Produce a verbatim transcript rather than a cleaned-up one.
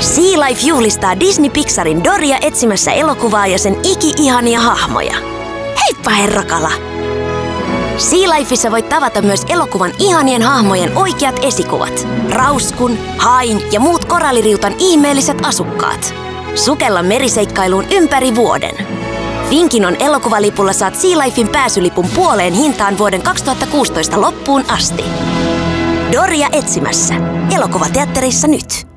Sea Life juhlistaa Disney Pixarin Doria etsimässä elokuvaa ja sen iki-ihania hahmoja. Heippa herrakala! Sea Lifeissa voit tavata myös elokuvan ihanien hahmojen oikeat esikuvat. Rauskun, hain ja muut koralliriutan ihmeelliset asukkaat. Sukella meriseikkailuun ympäri vuoden. Finkinon elokuvalipulla saat Sea Lifein pääsylipun puoleen hintaan vuoden kaksituhattakuusitoista loppuun asti. Doria etsimässä. Elokuvateatterissa nyt.